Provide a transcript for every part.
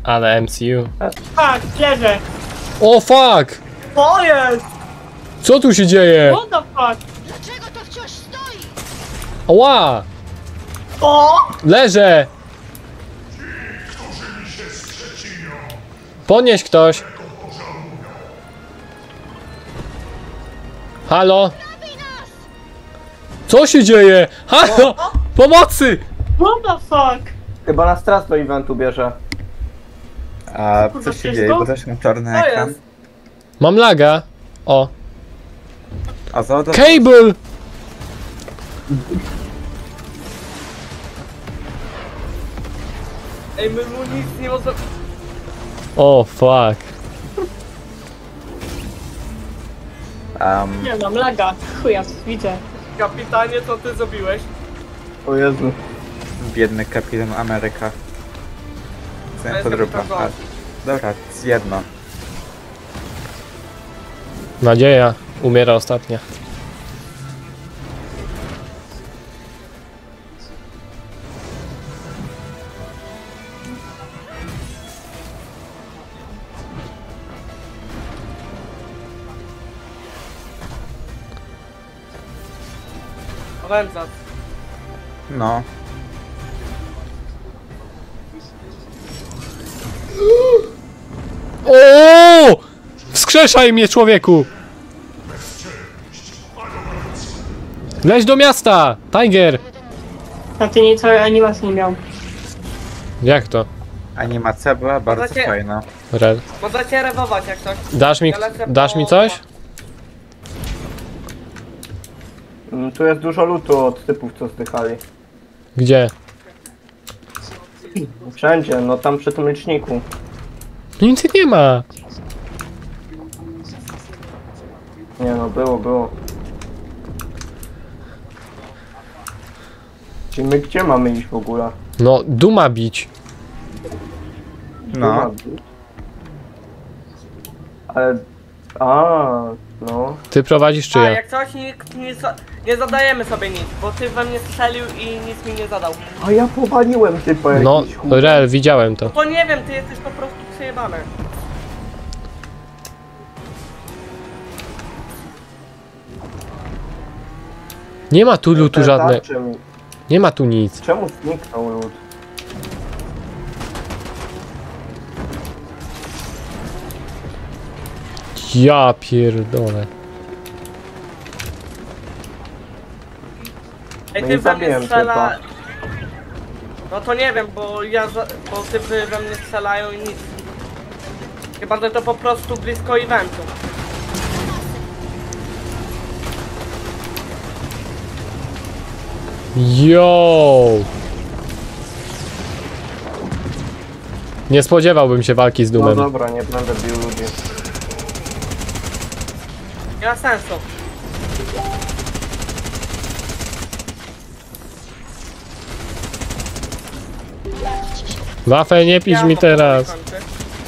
Ale MCU. Tak, leżę. O fuck! To jest! Co tu się dzieje? What the fuck? Dlaczego to wciąż stoi? Ła! O! Leżę! Podnieś ktoś! Halo? Co się dzieje? Halo! Pomocy! What the fuck? Chyba nas teraz do eventu bierze. A Kurwa, co się wszystko? dzieje? Bo też mam czarny To ekran. jest. Mam laga. O. A za to... Cable! Ej, my mu nic nie możemy... O fuck. Nie mam laga. Chuja, widzę. Kapitanie, co ty zrobiłeś? O Jezu. Biedny kapitan Ameryka. Co ja jest podróbam? kapitan John. Dobra, jedno. Nadzieja umiera ostatnia. Wędza. No. O! Wskrzeszaj mnie, człowieku! Leć do miasta! Tiger! A ty nic animacji nie miał. Jak to? Animacja była bardzo Możecie- fajna. Red. Możecie rewować jak coś. Dasz mi coś? Tu jest dużo lutu od typów, co zdychali. Gdzie? Wszędzie, no tam przy tym liczniku. Nic nie ma. Nie no, było. Czyli my gdzie mamy iść w ogóle? No, duma bić. No. Ale... no. Ty prowadzisz czy A, ja? jak coś nie zadajemy sobie nic, bo ty we mnie strzelił i nic mi nie zadał. A ja powaliłem typa No, jakiś chuj. Rel, widziałem to. To nie wiem, ty jesteś po prostu przejebany. Nie ma tu lutu żadnego. Tarczy mi. Nie ma tu nic. Czemu zniknął lód? Ja pierdolę. Ej, No ty i we mnie zabiłem strzela... typa. No to nie wiem, bo bo typy we mnie strzelają i nic. Chyba, że to po prostu blisko eventu. Yo! Nie spodziewałbym się walki z No Doomem. dobra, nie będę bił ludzi. Nie ma sensu. Wafel, nie pisz Ja mi to teraz. powoli kończę.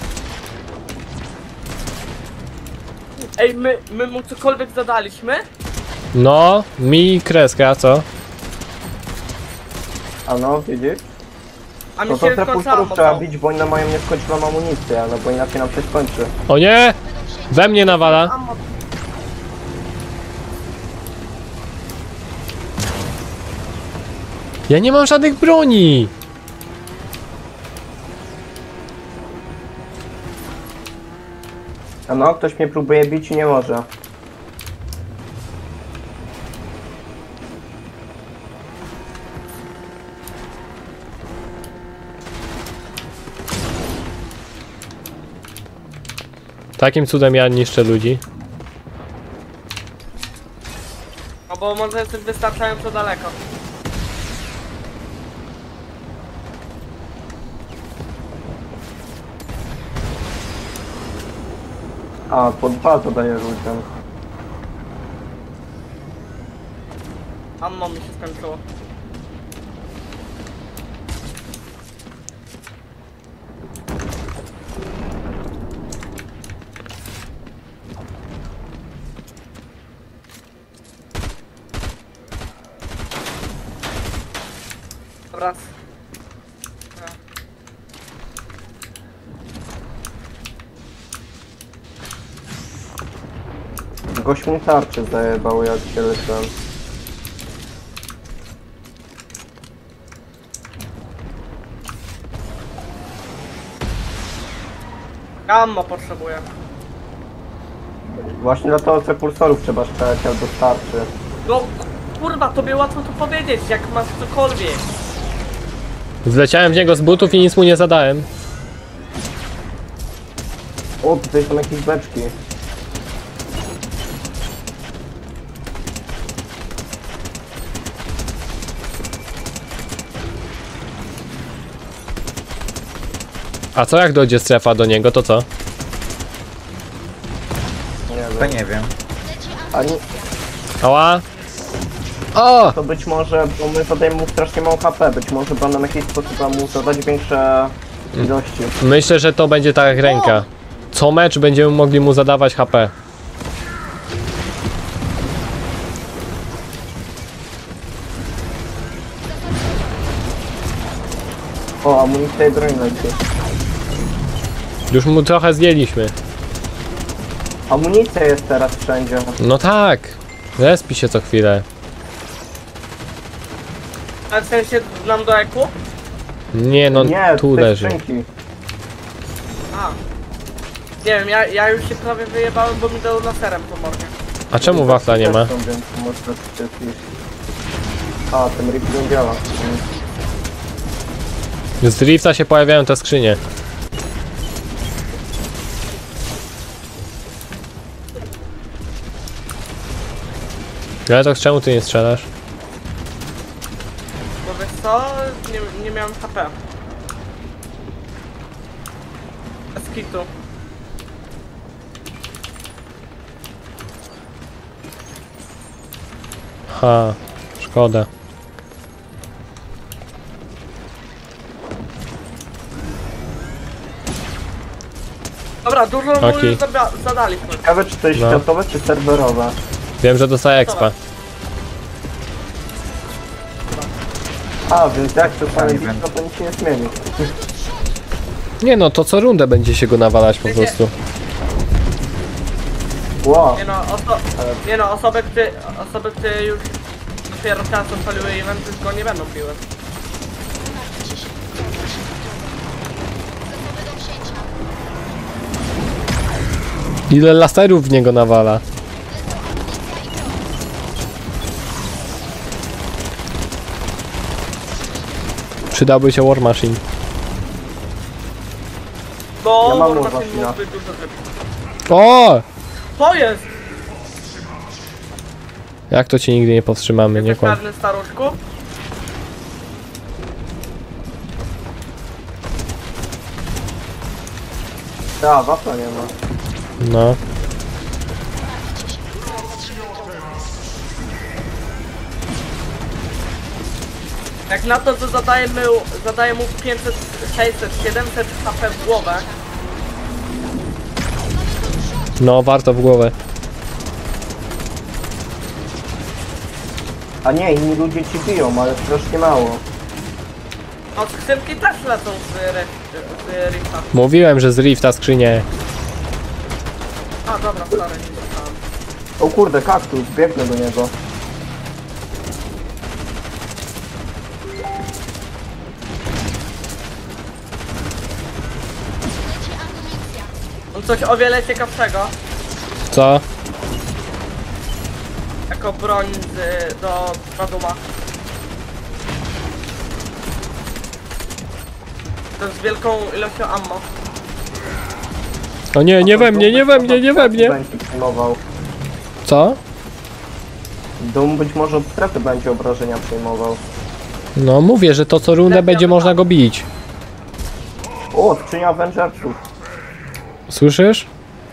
Ej, my mu cokolwiek zadaliśmy? No, mi kreskę, a co? A no, widzisz? A mi No się to te skończyło pulsarów trzeba ammo. bić, bo oni mają nieskończoną amunicję, no bo inaczej nam się skończy. O nie! We mnie nawala. Ammo. Ja nie mam żadnych broni. A no, ktoś mnie próbuje bić i nie może. Takim cudem ja niszczę ludzi. No bo może jesteś wystarczająco daleko. A, po 2 to daje ludziom. Ammo mi się skończyło. Dobra. Gość mi tarczy zajebał, jak się lecę. Ammo potrzebuję. Właśnie dla to propulsorów trzeba strzelać albo tarczy. No kurwa, tobie łatwo to powiedzieć, jak masz cokolwiek. Zleciałem w niego z butów i nic mu nie zadałem. O, tutaj są jakieś beczki. A co jak dojdzie strefa do niego, to co? Nie To wiem. nie wiem. Ani, Ała! O! to być może, bo my zadajemy mu strasznie mało HP, być może będą jakieś sposób mu zadać większe ilości. Myślę, że to będzie tak jak ręka. Co mecz będziemy mogli mu zadawać HP. O, amunicja i broń leci. Już mu trochę zdjęliśmy. Amunicja jest teraz wszędzie. No tak. Respi się co chwilę. A w sensie nam do eku? Nie no, Nie, tu te leży. skrzynki. A. Nie wiem, ja już się prawie wyjebałem, bo mi dał laserem po mordzie. A czemu wafla nie ma? Też są, więc może to jest... A, ten rip nie działa. Z drifta się pojawiają te skrzynie. Ale to czemu ty nie strzelasz? Bo wiesz co? Nie miałem HP. Bez kitu. Ha, szkoda. Dobra, dużo mu Okej. już zadaliśmy. Ciekawe, czy to jest No. światowe, czy serwerowe. Wiem, że dostaję expa. A, więc jak to same nie widz, to nic się nie zmieni. Nie no, to co rundę będzie się go nawalać po prostu. Wow, Nie no, osoby, które już dopiero teraz odpaliły eventy, tylko nie będą piły. Martwcie się. Zasoby do wzięcia. Ile laserów w niego nawala? Przydałby się War Machine. No, Ja mam War War Machine Machina. mógłby dużo zrobić. O! To jest! Jak to cię nigdy nie powstrzymamy, nie Jesteś kłam. czarny staruszku? ta wafla nie ma. No. Jak na to, że zadaję mu 500, 600, 700 HP w głowę, No, warto w głowę. A nie, inni ludzie ci biją, ale strasznie mało. no skrzynki też lecą z Rifa. Mówiłem, że z Rifta skrzynie. A dobra, sorry, nie dostałem. O kurde, kaktus, biegnę do niego. Leci amunicja. On coś o wiele ciekawszego, Co? jako broń do Baduma. To z wielką ilością ammo. O nie, nie we mnie, nie we mnie, nie we mnie. Będzie przejmował. Co? Dum być może od strefy będzie obrażenia przejmował. No mówię, że to co rundę będzie można go bić. O, skrzynia Avengersów. Słyszysz?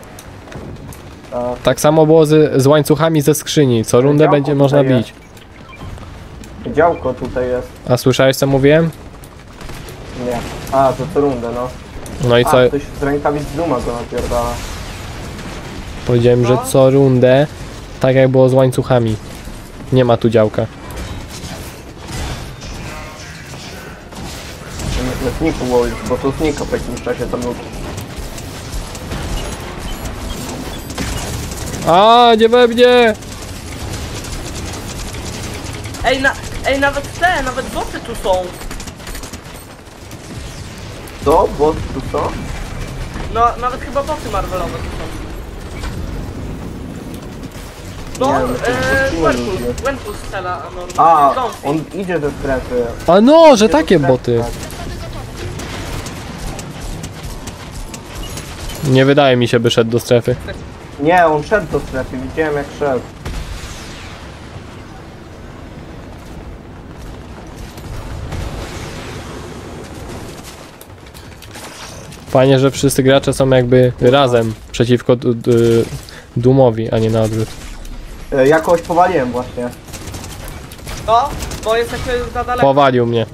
A, Tak samo było z łańcuchami ze skrzyni. Co rundę Działko będzie można tutaj bić. działko tutaj jest. A słyszałeś co mówiłem? Nie. A, to co rundę, no. No i co? A, ktoś z rękawic Duma go napierdala. Powiedziałem, że co rundę, tak jak było z łańcuchami. Nie ma tu działka. Zniku było już, bo to znika po jakimś czasie tam lub. A, nie we mnie! Ej, nawet boty tu są. Co? Bo tu co? No, nawet chyba boty Marvelowe tu są. No, Nie, no to Wentus strzela, no, A, zdąży. on idzie ze strefy. A no, że takie boty. Nie wydaje mi się, by szedł do strefy. Nie, on szedł do strefy, widziałem jak szedł. Fajnie, że wszyscy gracze są jakby razem przeciwko Doomowi, a nie na odwrót. Jakoś powaliłem właśnie. No, bo jesteśmy za daleko. Powalił mnie.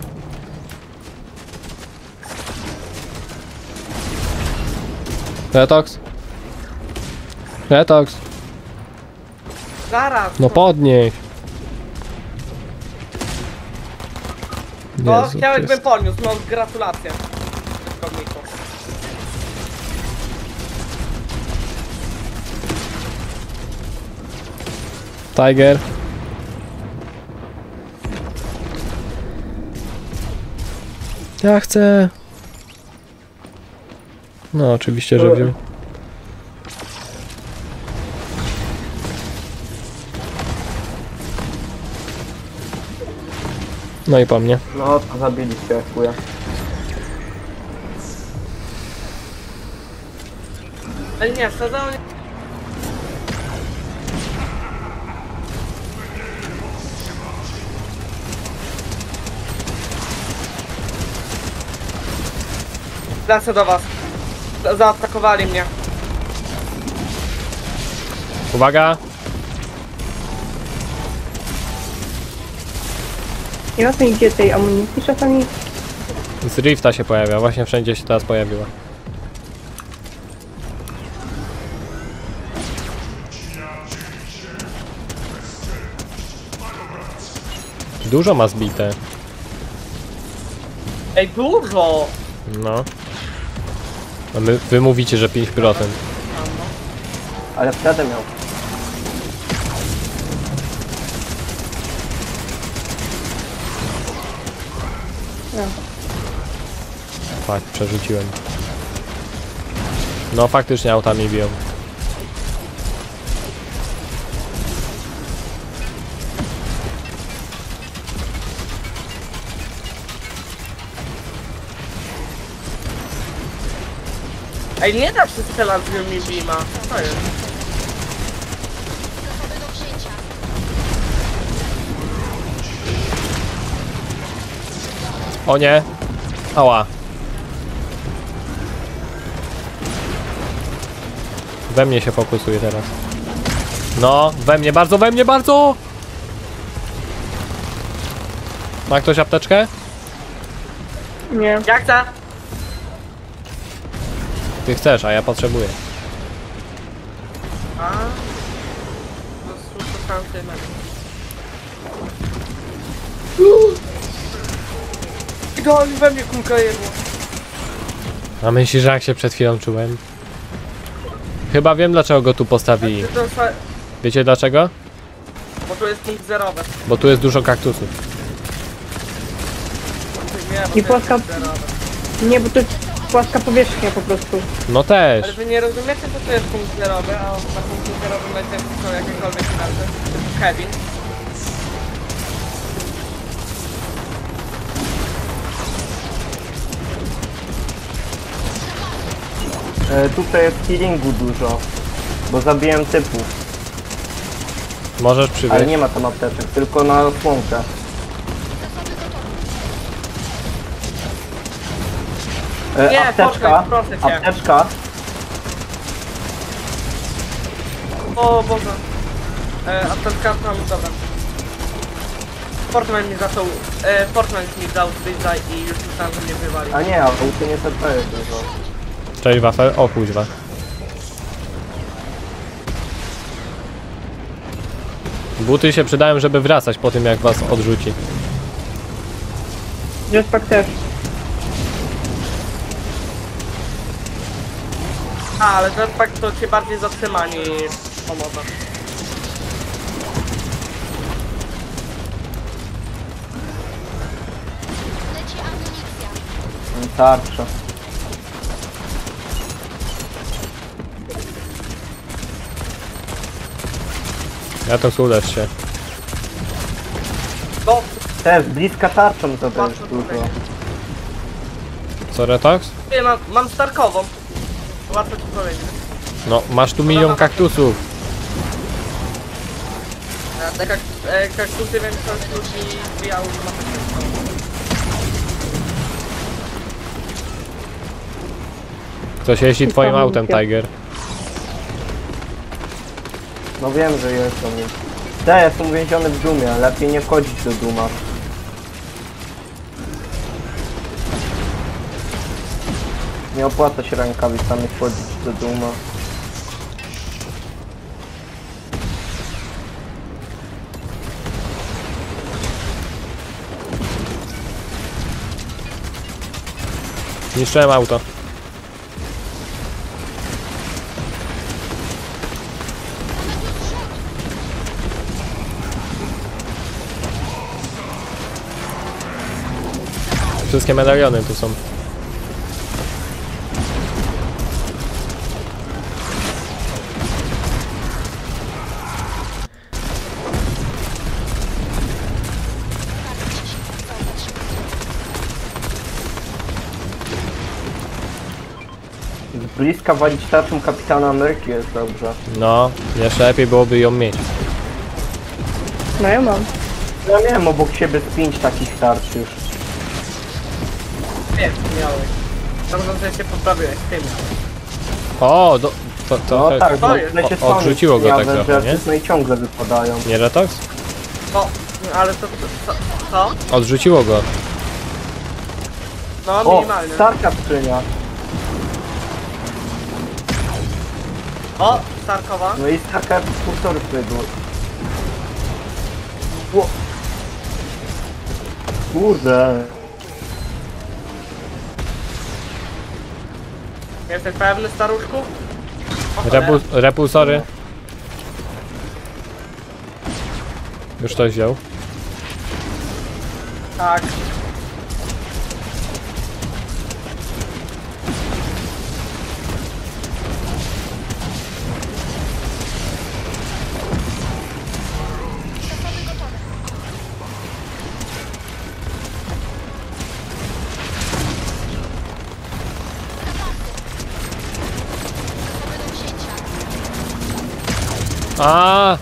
Retox? Retox? Zaraz. No podnieś. No, Jezu chciałeś bym Chryste. podniósł, no gratulacje. Komiku. Tiger. Ja chcę. No oczywiście, że wziął. No i po mnie. No to zabiliście, chuja. Ale nie, sezonie... Lecę do was. Zaatakowali mnie. Uwaga! Nie ma tu nigdzie tej amunicji czasami. Z Rifta się pojawia, właśnie wszędzie się teraz pojawiła. Dużo ma zbite. Ej, dużo! No. A wy mówicie, że 5%. Ale wtedy miał. Tak, przerzuciłem. No faktycznie autami biją. Ej, nie da się strzelać z Yumi Beama. Co jest? Gotowy do wzięcia. O nie! Ała! We mnie się fokusuje teraz. No, we mnie bardzo, we mnie bardzo! Ma ktoś apteczkę? Nie. Jak chcę? Ty chcesz, a ja potrzebuję. A? No, słuchaj, idealnie we mnie kulka jedła. A myślisz, że jak się przed chwilą czułem? Chyba wiem, dlaczego go tu postawili. Wiecie dlaczego? Bo tu jest punkt zerowy. Bo tu jest dużo kaktusów. Nie, bo I to płaska- jest punkt zerowy. Nie, bo to jest płaska powierzchnia po prostu. No Ale też. wy nie rozumiecie, co to jest punkt zerowy, a na punkcie zerowym najczęściej są jakiekolwiek karty. Typu Kevin. Tutaj jest healingu dużo. Bo zabiłem typów. Możesz Ale przywieźć. nie ma tam apteczek, tylko na słonkę. Nie, Apteczka, proszę cię. apteczka. O Boże. A ten karton, dobra. Fortnite mi zaczął... Fortnite mi dał zbliża i już myślałem, że mnie wywali. A nie, auty nie serce jest dużo. Cześć wafel. O kuźwa. Buty się przydają, żeby wracać po tym, jak was odrzuci. Jetpack też. A, ale jetpack to cię bardziej zatrzyma niż pomoże. Leci amunicja. Tarcza. Ja to ulecz się. No, Też bliska tarczą to też Patrzę dużo. tutaj. Co, Retox? nie, mam starkową. Łatwo ci powiedzieć. No, masz tu milion kaktusów. Te kaktusy większość ludzi zbijały na takie. Coś jeździ twoim tam autem, głupia. Tiger. No wiem, że jest to mnie. Ja jestem uwięziony w Dumie, lepiej nie wchodzić do Duma. Nie opłaca się rękawicami wchodzić do Duma. Niszczyłem auto. Wszystkie medaliony tu są. Z bliska walić tarczą Kapitana Ameryki jest dobrze. No, jeszcze lepiej byłoby ją mieć. No ja mam. Ja miałem obok siebie z 5 takich tarcz już. Nie, miałeś. Dobrze, że się poprawiłeś, ty miałeś. O, to No tak, to bo jest. tyle się Odrzuciło go tak że trochę, nie? no i ciągle wypadają. Nie, Retox? No, ale to co? Odrzuciło go. No, O, minimalnie. tarcza skrzynia. O, starkowa. No i taka kursory wydół. Ło. Kurde. Jesteś pewny, staruszku? O, cholera. Repulsory. Już ktoś wziął. Tak. A!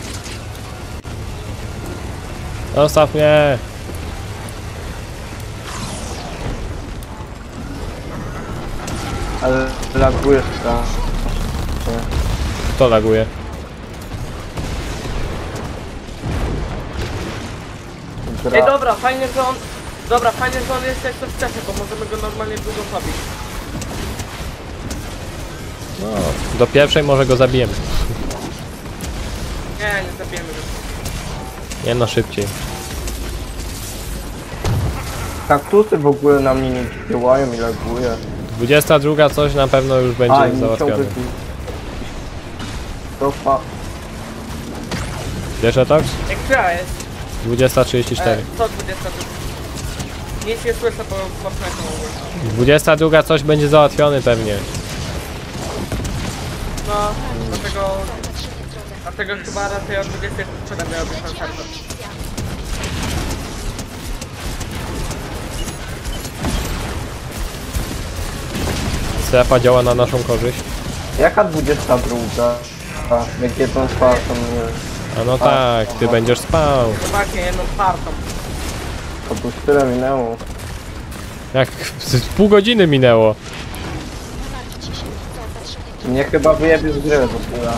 Zostaw mnie! Ale laguje ta. Kto laguje? Ej, dobra, fajnie, że on... Dobra, fajnie, że on jest jak to w czasie, bo możemy go normalnie długo pobić. No, do pierwszej może go zabijemy. Nie zabijemy go. Nie no, szybciej. Kaktusy w ogóle na mnie nie działają i laguje. 22 coś na pewno już A, będzie i załatwione. ciągle tu. Stopa. Wiesz, Retox? Jak która jest? 20.34. Co 20? Nic nie słyszę, bo poprzednio mówię. 22 coś będzie załatwiony pewnie. No, dlatego chyba raczej o 27 miał być ten serwer. Strefa działa na naszą korzyść. Jaka 22? A, jak jedną czwartą nie. A no tak, ty będziesz spał. Zobaczcie, jedną czwartą. To tu tyle minęło. Jak z pół godziny minęło. Mnie chyba wyjebie z gry w ogóle.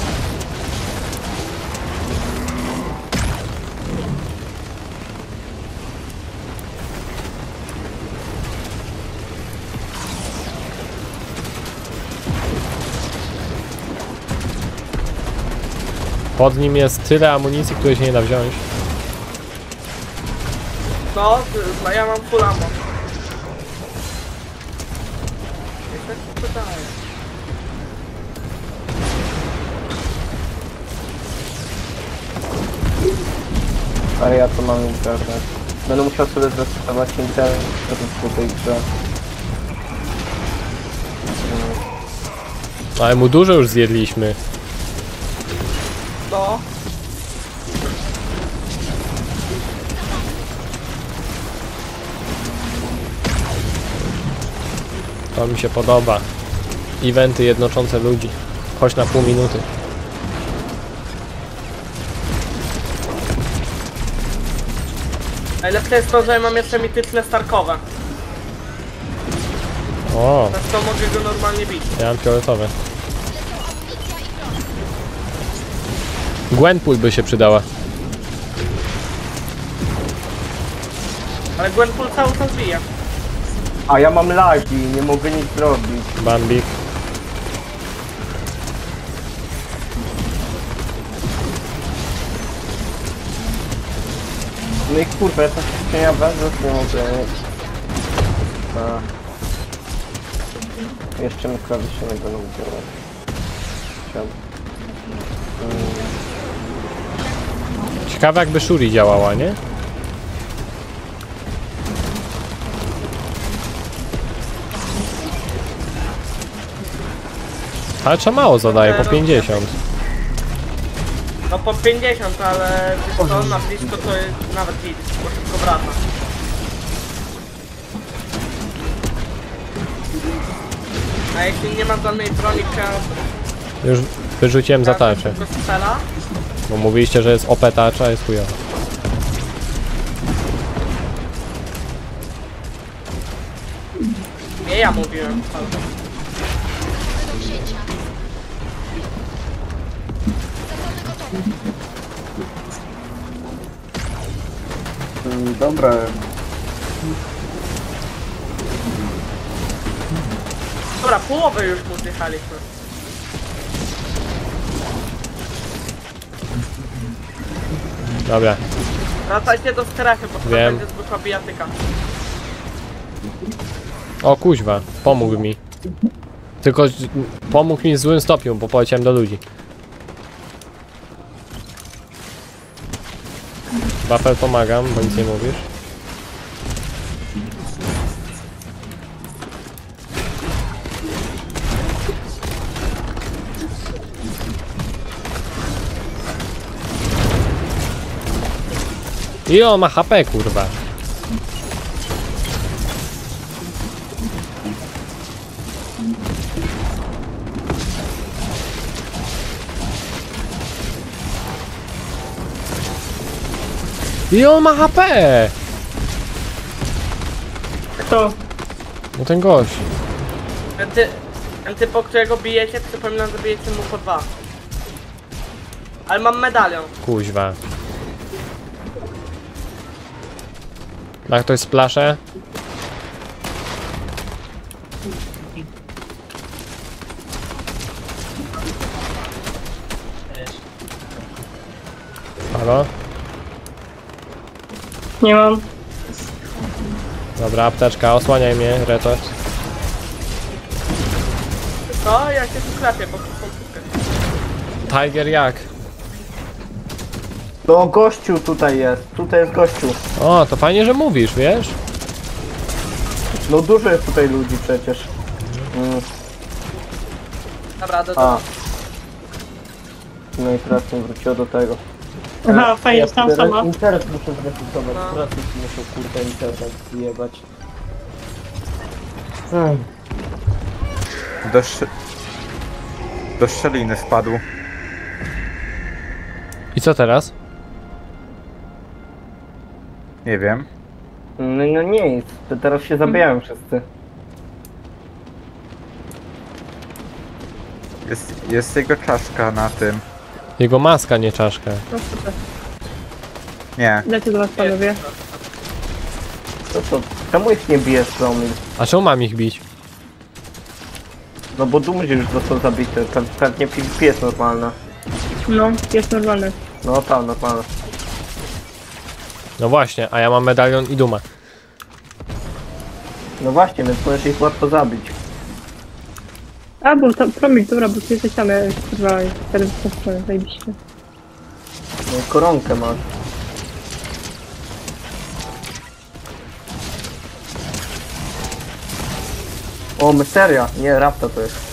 Pod nim jest tyle amunicji, której się nie da wziąć. No, ja mam full ammo. Jak tak się wydaje. Ale ja to mam internet. Będę musiał sobie zresetować internet po tej grze. Ale mu dużo już zjedliśmy. No. To mi się podoba. Eventy jednoczące ludzi. Chodź na pół minuty. Najlepsze jest to, że mam jeszcze mityczne starkowe. O, Przez to mogę go normalnie bić. ja mam fioletowe. Gwenpool by się przydała. Ale Gwenpool cały czas bije. A ja mam lagi, nie mogę nic zrobić. Bambik. No i kurwa, ja to skrzynia węzłów nie mogę. Jeszcze mi klawisze nie będą działać. Ciekawe jakby Shuri działała, nie? Ale trzeba mało zadaje, po 50. No po 50, ale wiesz co, na blisko to jest nawet hit, bo szybko wraca. A jeśli nie mam żadnej broni, Już wyrzuciłem za tarczę. tylko strzela, Bo mówiliście, że jest OP tarcza, jest chujowa. nie ja mówiłem. Do wzięcia. Zasoby gotowe. Dobra. Dobra, połowę już mu zjechaliśmy. Dobra, Wracajcie do strefy, bo to Wiem. będzie zwykła bijatyka. o kuźwa, pomógł mi. Tylko pomógł mi w złym stopniu, bo poleciałem do ludzi. Wafel pomagam, bo nic nie mówisz. I on ma HP, kurwa. I on ma HP! Kto? No ten gość. Ten typ, po którego bijecie, przypominam, że bijecie mu po 2. Ale mam medalion. Kuźwa. Ma ktoś splaszę? Halo? Nie mam. Dobra, apteczka, osłaniaj mnie, Reto. To ja się tu klepię, bo tu są Tiger jak? No gościu tutaj jest gościu. O, to fajnie, że mówisz, wiesz? No dużo jest tutaj ludzi przecież. Dobra, A. No i teraz mi wróciło do tego. Aha, fajnie, tam sama. Internet muszę zresetować, No. teraz już muszę kurde internet zjebać. Do szczeliny wpadł. I co teraz? Nie wiem. No nie jest, to teraz się zabijają wszyscy. Jest jego czaszka na tym. Jego maska, nie czaszka. No super. Nie. Lecę do was, panowie. To czemu ich nie bijesz, Promil? A czemu mam ich bić? No bo Dumży już został zabity, pewnie PvP jest normalna. No, jest normalne. No tam, normalna. No właśnie, a ja mam medalion i dumę. No właśnie, więc możesz ich łatwo zabić. A, bo tam, Promil, dobra, bo ty jesteś tam, ja kurwa, teraz w tą stronę, zajebiście. No i koronkę masz. O, Mysteria! Nie, Rapta to jest.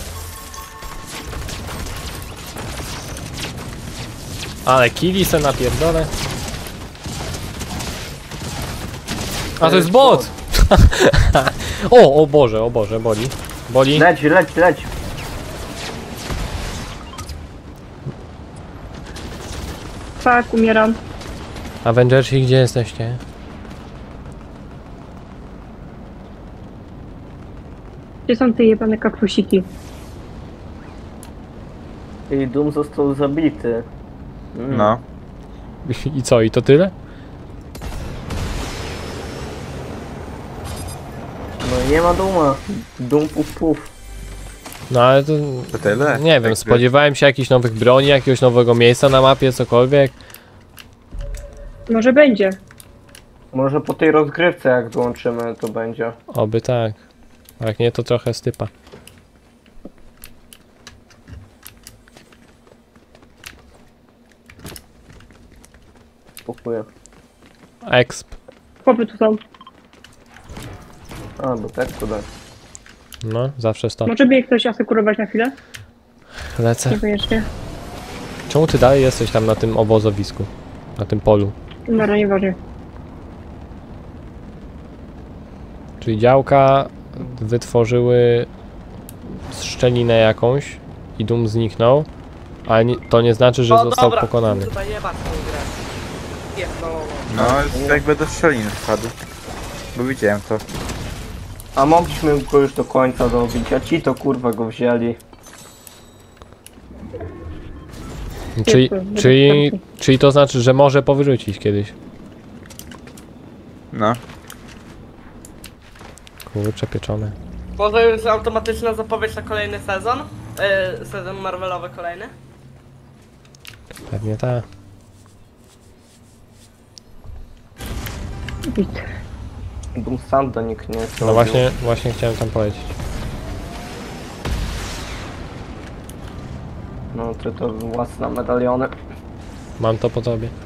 Ale killi se napierdolę. A to jest bot! O Boże, boli. Boli. Leć, leć, leć! Tak, umieram. Avengersi, gdzie jesteście? Gdzie są te jebane kaktusiki? I Doom został zabity. No. I co, i to tyle? No nie ma Dooma. Doom puf puf. No ale to... To tyle? Nie wiem, Tak, spodziewałem się jakichś nowych broni, jakiegoś nowego miejsca na mapie, cokolwiek. Może będzie. Może po tej rozgrywce jak dołączymy to będzie. Oby tak. A jak nie, to trochę stypa. Spokój. Exp. Chłopy tu są. A, bo tak to da. No, zawsze stop. Może by je ktoś asekurować na chwilę? Lecę. Niekoniecznie. Czemu ty dalej jesteś tam na tym obozowisku? Na tym polu? Dobra, nieważne. Czyli działka wytworzyły szczelinę jakąś i Doom zniknął, ale to nie znaczy, że został pokonany. Tutaj jebać tą grę. Pierdolą. No, jakby do szczeliny wpadł. Bo widziałem to. A mogliśmy go już do końca dobić, a ci to kurwa go wzięli. Czyli to znaczy, że może powyrzucić kiedyś. No. Kurczę, pieczone. Może już automatyczna zapowiedź na kolejny sezon? Sezon Marvelowy kolejny? Pewnie tak. Doom sam do nikt nie No właśnie chciałem tam powiedzieć. No ty to własne medaliony. Mam to po tobie.